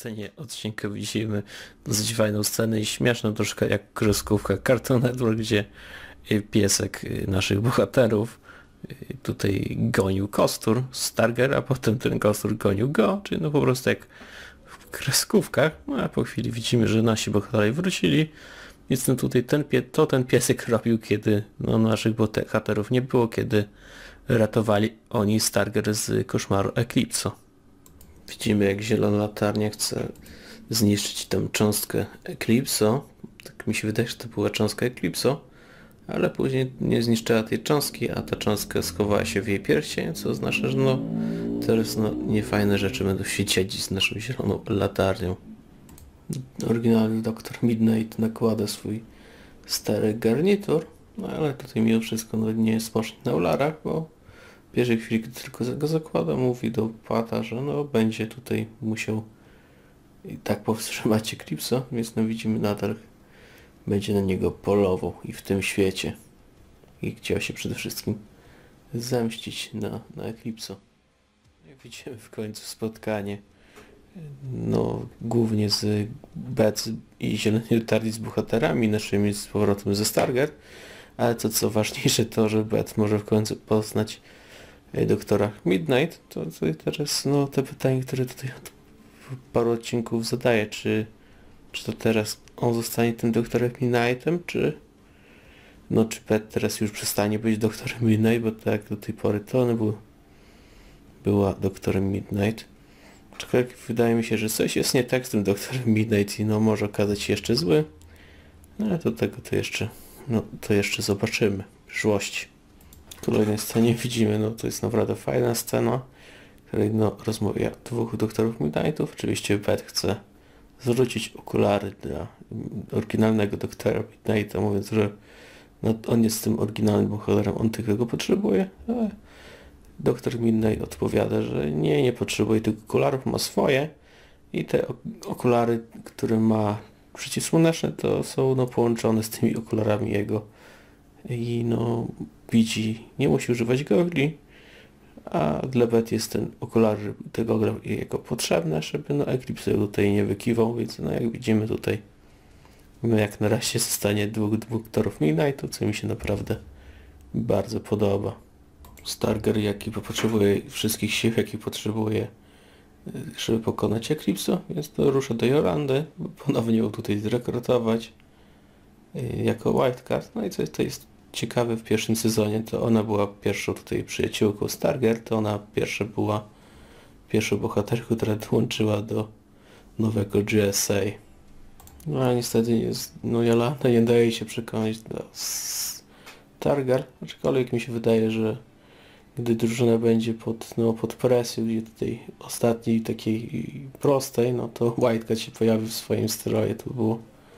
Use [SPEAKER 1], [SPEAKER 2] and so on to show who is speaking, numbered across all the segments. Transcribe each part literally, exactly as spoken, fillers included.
[SPEAKER 1] scenie odcinka widzimy dosyć fajną scenę i śmieszną troszkę jak kreskówka Cartoon Network, gdzie piesek naszych bohaterów tutaj gonił kostur Starger, a potem ten kostur gonił go, czyli no po prostu jak w kreskówkach, no a po chwili widzimy, że nasi bohaterowie wrócili, więc no tutaj ten pie to ten piesek robił, kiedy no, naszych bohaterów nie było, kiedy ratowali oni Starger z koszmaru Eclipso. Widzimy, jak zielona latarnia chce zniszczyć tę cząstkę Eclipso. Tak mi się wydaje, że to była cząstka Eclipso, ale później nie zniszczyła tej cząstki, a ta cząstka schowała się w jej pierścień, co oznacza, że no teraz no niefajne rzeczy będą się dziać z naszą zieloną latarnią. Oryginalny doktor Midnight nakłada swój stary garnitur, no ale tutaj mimo wszystko no, nie jest smoczny na ularach, bo w pierwszej chwili, gdy tylko go zakłada, mówi do Pata, że no będzie tutaj musiał i tak powstrzymać Eclipso, więc no widzimy nadal będzie na niego polował i w tym świecie. I chciał się przede wszystkim zemścić na, na Eclipso. Jak widzimy w końcu spotkanie no głównie z Beth i Zielonej Latarni z bohaterami naszymi z powrotem ze Starger, ale to co ważniejsze to, że Beth może w końcu poznać doktora Midnight, to tutaj teraz no te pytanie, które tutaj od paru odcinków zadaję, czy, czy to teraz on zostanie tym doktorem Midnightem, czy no czy Beth teraz już przestanie być doktorem Midnight, bo tak do tej pory to ona był, była doktorem Midnight. Aczkolwiek wydaje mi się, że coś jest nie tak z tym doktorem Midnight i no może okazać się jeszcze zły, no ale do tego to jeszcze, no to jeszcze zobaczymy w przyszłości. W kolejnej scenie widzimy, no to jest naprawdę fajna scena, w której no rozmawia dwóch doktorów Midnightów. Oczywiście Beth chce zwrócić okulary dla oryginalnego doktora Midnighta, mówiąc, że no, on jest tym oryginalnym bohaterem, on tylko potrzebuje, ale doktor Midnight odpowiada, że nie, nie potrzebuje tych okularów, ma swoje i te okulary, które ma przeciwsłoneczne, to są no, połączone z tymi okularami jego i no widzi, nie musi używać gogli, a dla Beth jest ten okular, te gogle jego potrzebne, żeby no Eclipse tutaj nie wykiwał, więc no jak widzimy tutaj no jak na razie zostanie dwóch doktorów Midnightu, co mi się naprawdę bardzo podoba. Starger, jaki potrzebuje wszystkich sił, jakich potrzebuje, żeby pokonać Eclipso, więc to rusza do Jolandy, ponownie ją tutaj zrekrutować jako Wildcard. No i co to jest ciekawe w pierwszym sezonie, to ona była pierwszą tutaj przyjaciółką Starger, to ona pierwsza była pierwszą bohaterką, która dołączyła do nowego G S A. No ale niestety jest, no Jolanda nie daje się przekonać do Starger, aczkolwiek mi się wydaje, że gdy drużyna będzie pod, no, pod presją, gdzie tutaj ostatniej takiej prostej, no to Wildcard się pojawi w swoim stroju, to był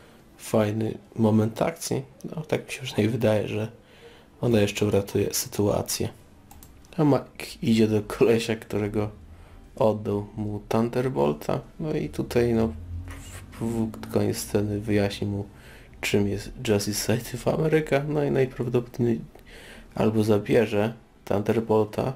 [SPEAKER 1] fajny moment akcji. No tak mi się przynajmniej wydaje, że ona jeszcze uratuje sytuację. A Mike idzie do kolesia, którego oddał mu Thunderbolta, no i tutaj no w koniec sceny wyjaśni mu, czym jest Justice Society of America, no i najprawdopodobniej albo zabierze Thunderbolta,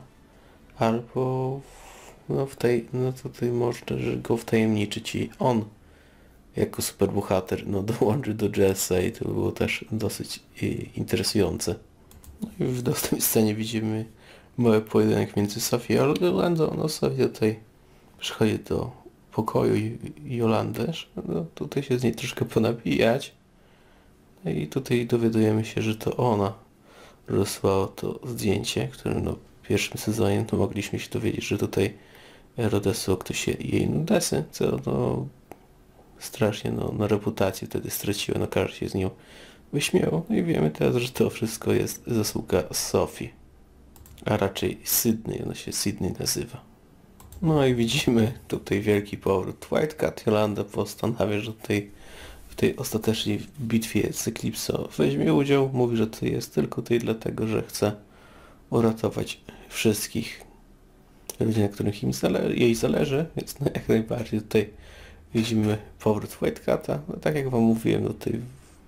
[SPEAKER 1] albo no w tej, no tutaj można że go wtajemniczyć i on jako superbohater no dołączy do G S A i to było też dosyć i, interesujące. No i w następnej scenie widzimy mały pojedynek między Sophie a Yolandą. No Sophie tutaj przychodzi do pokoju i Jolandę, no tutaj się z niej troszkę ponabijać. No i tutaj dowiadujemy się, że to ona rozsłała to zdjęcie, które no w pierwszym sezonie no mogliśmy się dowiedzieć, że tutaj odesłał ktoś jej nudesy, co no strasznie no, na reputacji wtedy straciła, no każdy się z nią wyśmiewał. No i wiemy teraz, że to wszystko jest zasługa Sophie, a raczej Sydney, ona się Sydney nazywa. No i widzimy tutaj wielki powrót Wildcard. Jolanda postanawia, że tutaj w tej ostatecznej bitwie z Eclipso weźmie udział. Mówi, że to jest tylko tutaj dlatego, że chce uratować wszystkich ludzi, na których im zale jej zależy, więc no jak najbardziej tutaj widzimy powrót Wildcarda. No tak jak wam mówiłem, no tutaj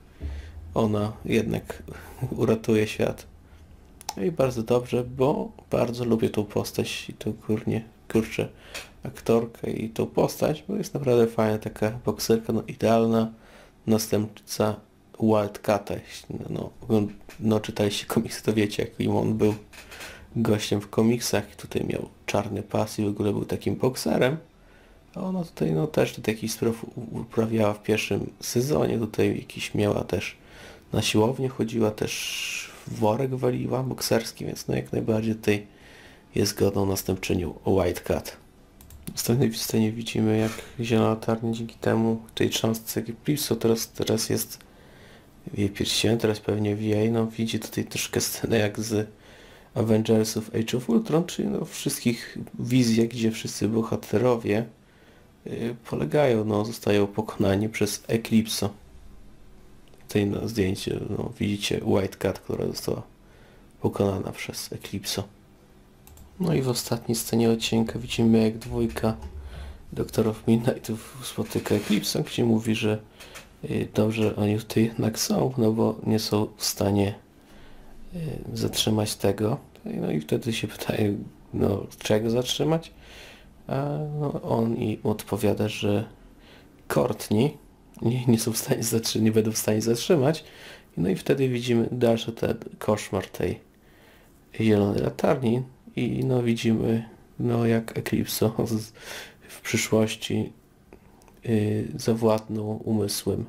[SPEAKER 1] ona jednak uratuje świat. No i bardzo dobrze, bo bardzo lubię tą postać i to kurnie, kurczę, aktorkę i tą postać, bo jest naprawdę fajna taka bokserka, no idealna następca Wildcata. Jeśli no, no, no czytaliście komiksy, to wiecie, jakim on był gościem w komiksach i tutaj miał czarny pas i w ogóle był takim bokserem. A ona tutaj no też tutaj jakiś spraw uprawiała w pierwszym sezonie, tutaj jakiś miała też na siłownię, chodziła też worek waliła bokserski, więc no jak najbardziej tutaj jest godną następczynią Wildcat. W następnej scenie widzimy, jak Zielona Latarnia dzięki temu, tej cząstce Eclipse, teraz, teraz jest w jej pierścieniu, teraz pewnie w jej, no widzi tutaj troszkę scenę jak z Avengersów Age of Ultron, czyli no wszystkich wizjach, gdzie wszyscy bohaterowie yy, polegają, no zostają pokonani przez Eclipse. Tutaj na zdjęciu no, widzicie Wildcat, która została pokonana przez Eclipse. No i w ostatniej scenie odcinka widzimy, jak dwójka doktorów Midnightów spotyka Eclipse, gdzie mówi, że yy, dobrze oni tutaj jednak są, no bo nie są w stanie yy, zatrzymać tego. No i wtedy się pytają, no czego zatrzymać? A no, on i odpowiada, że Courtney nie, nie są w stanie zatrzymać, nie będą w stanie zatrzymać. No i wtedy widzimy dalszy ten koszmar tej Zielonej Latarni i no widzimy, no jak Eclipse w przyszłości yy, zawładnął umysłem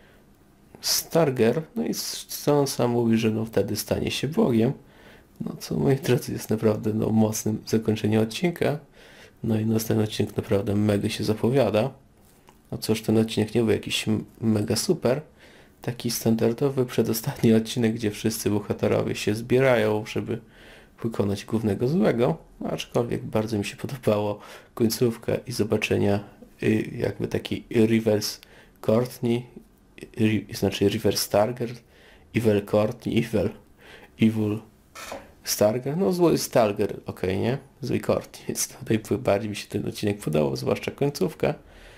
[SPEAKER 1] Starger, no i co on sam mówi, że no wtedy stanie się Bogiem. No co, moi drodzy, jest naprawdę no, mocnym zakończeniem odcinka. No i następny odcinek naprawdę mega się zapowiada. No cóż, ten odcinek nie był jakiś mega super. Taki standardowy przedostatni odcinek, gdzie wszyscy bohaterowie się zbierają, żeby pokonać głównego złego. Aczkolwiek bardzo mi się podobało końcówka i zobaczenia y, jakby taki reverse Courtney, y, znaczy reverse Starger, evil Courtney, evil, evil Starger, no zły Starger, ok, nie? Zły Courtney, więc tutaj bardziej mi się ten odcinek podobał, zwłaszcza końcówka.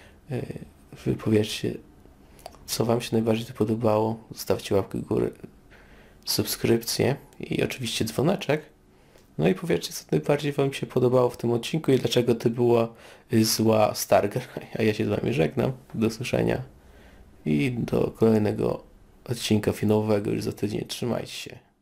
[SPEAKER 1] Wy powiedzcie, co wam się najbardziej to podobało, zostawcie łapkę górę, subskrypcję i oczywiście dzwoneczek. No i powiedzcie, co najbardziej wam się podobało w tym odcinku i dlaczego to była zła Starger. A ja się z wami żegnam, do usłyszenia i do kolejnego odcinka finałowego już za tydzień. Trzymajcie się.